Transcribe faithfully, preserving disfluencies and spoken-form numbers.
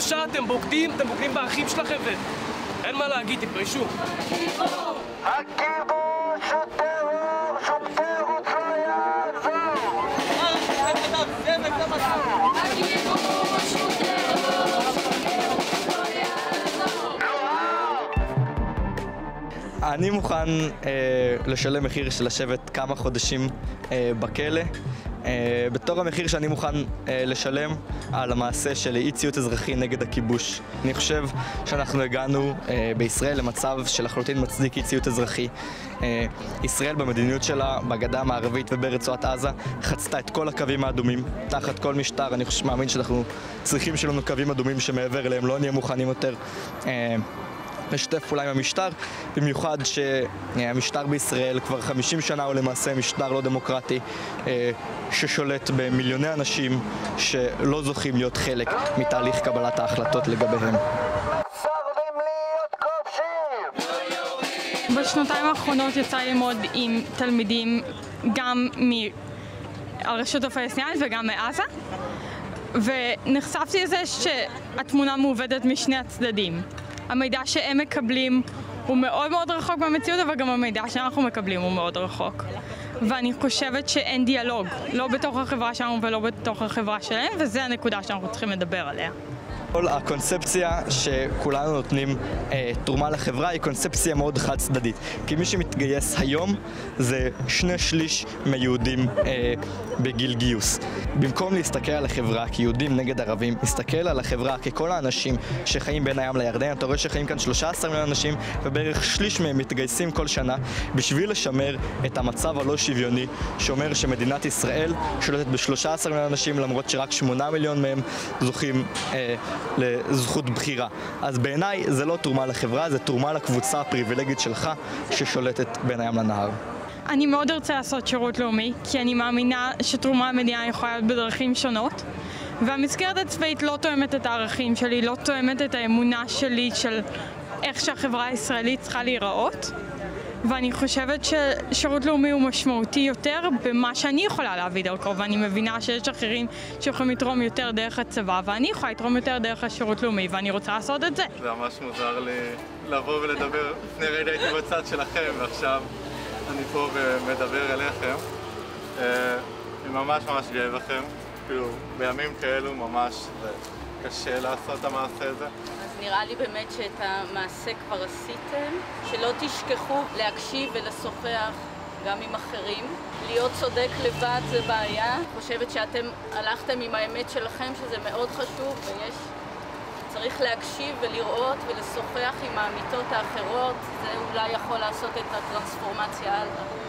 בושה, אתם בוגדים, אתם בוגדים באחים שלכם ואין מה להגיד, תתביישו. הכיבוש הוא טרור, שום תירוץ לא יעזור. הכיבוש הוא טרור, שום תירוץ לא יעזור. אני מוכן אה, לשלם מחיר של לשבת כמה חודשים אה, בכלא. Uh, בתור המחיר שאני מוכן uh, לשלם על המעשה של אי ציות אזרחי נגד הכיבוש. אני חושב שאנחנו הגענו uh, בישראל למצב שלחלוטין מצדיק אי ציות אזרחי. Uh, ישראל במדיניות שלה, בגדה המערבית וברצועת עזה, חצתה את כל הקווים האדומים. תחת כל משטר, אני חושב, מאמין שאנחנו צריכים שיהיו לנו קווים אדומים שמעבר אליהם לא נהיה מוכנים יותר uh, לשתף פעולה עם המשטר, במיוחד שהמשטר בישראל כבר חמישים שנה הוא למעשה משטר לא דמוקרטי ששולט במיליוני אנשים שלא זוכים להיות חלק מתהליך קבלת ההחלטות לגביהם. בשנתיים האחרונות יצא ללמוד עם תלמידים גם מהרשות הפלסטינית וגם מעזה, ונחשפתי לזה שהתמונה מעובדת משני הצדדים. המידע שהם מקבלים הוא מאוד מאוד רחוק במציאות, אבל גם המידע שאנחנו מקבלים הוא מאוד רחוק. ואני חושבת שאין דיאלוג, לא בתוך החברה שלנו ולא בתוך החברה שלהם, וזה הנקודה שאנחנו צריכים לדבר עליה. כל הקונספציה שכולנו נותנים אה, תרומה לחברה היא קונספציה מאוד חד צדדית. כי מי שמתגייס היום זה שני שליש מיהודים אה, בגיל גיוס. במקום להסתכל על החברה כיהודים נגד ערבים, להסתכל על החברה ככל האנשים שחיים בין הים לירדן. אתה רואה שחיים כאן שלושה עשר מיליון אנשים ובערך שליש מהם מתגייסים כל שנה בשביל לשמר את המצב הלא שוויוני שאומר שמדינת ישראל שולטת ב-שלושה עשר מיליון אנשים למרות שרק שמונה מיליון מהם זוכים אה, לזכות בחירה. אז בעיניי זה לא תרומה לחברה, זה תרומה לקבוצה הפריבילגית שלך ששולטת בין הים לנהר. אני מאוד ארצה לעשות שירות לאומי, כי אני מאמינה שתרומה למדינה יכולה להיות בדרכים שונות, והמסגרת הצבאית לא תואמת את הערכים שלי, לא תואמת את האמונה שלי של איך שהחברה הישראלית צריכה להיראות. ואני חושבת ששירות לאומי הוא משמעותי יותר במה שאני יכולה להביא דרכו, ואני מבינה שיש אחרים שיכולים לתרום יותר דרך הצבא, ואני יכולה לתרום יותר דרך השירות לאומי, ואני רוצה לעשות את זה. זה ממש מוזר לי לבוא ולדבר. לפני רגע הייתי בצד שלכם, ועכשיו אני פה ומדבר אליכם. אני ממש ממש גאה בכם. כאילו, בימים כאלו ממש זה קשה לעשות את המעשה הזה. נראה לי באמת שאת המעשה כבר עשיתם, שלא תשכחו להקשיב ולשוחח גם עם אחרים. להיות צודק לבד זה בעיה. אני חושבת שאתם הלכתם עם האמת שלכם, שזה מאוד חשוב, ויש צריך להקשיב ולראות ולשוחח עם האמיתות האחרות. זה אולי יכול לעשות את הטרנספורמציה הלאה.